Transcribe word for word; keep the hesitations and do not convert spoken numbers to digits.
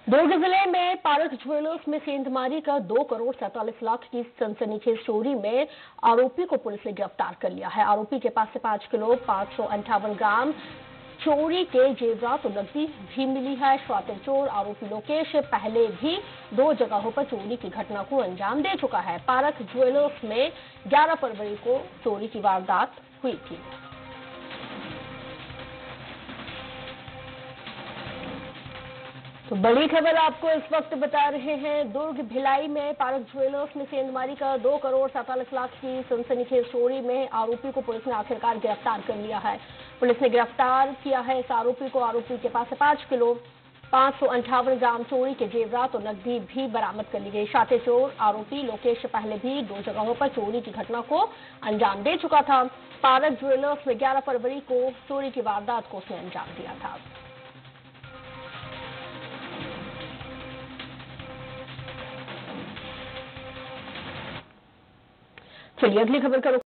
दुर्ग जिले में park jewellers में सेंधमारी का दो करोड़ सैंतालीस लाख की सनसनीखेज चोरी में आरोपी को पुलिस ने गिरफ्तार कर लिया है। आरोपी के पास से पांच किलो पांच सौ अंठावन ग्राम चोरी के जेवरात और नकदी भी मिली है। शातिर चोर आरोपी लोकेश पहले भी दो जगहों पर चोरी की घटना को अंजाम दे चुका है। पारक ज्वेलर्स में ग्यारह फरवरी को चोरी की वारदात हुई थी। तो बड़ी खबर आपको इस वक्त बता रहे हैं। दुर्ग भिलाई में पारक ज्वेलर्स में सेंधमारी का दो करोड़ सैंतालीस लाख की सनसनीखेज चोरी में आरोपी को पुलिस ने आखिरकार गिरफ्तार कर लिया है। पुलिस ने गिरफ्तार किया है इस आरोपी को। आरोपी के पास से पांच किलो पांच सौ अंठावन ग्राम चोरी के जेवरात और नकदी भी बरामद कर ली गई। शातिर चोर आरोपी लोकेश पहले भी दो जगहों पर चोरी की घटना को अंजाम दे चुका था। पारक ज्वेलर्स में ग्यारह फरवरी को चोरी की वारदात को उसने अंजाम दिया था। चलिए अगली खबर का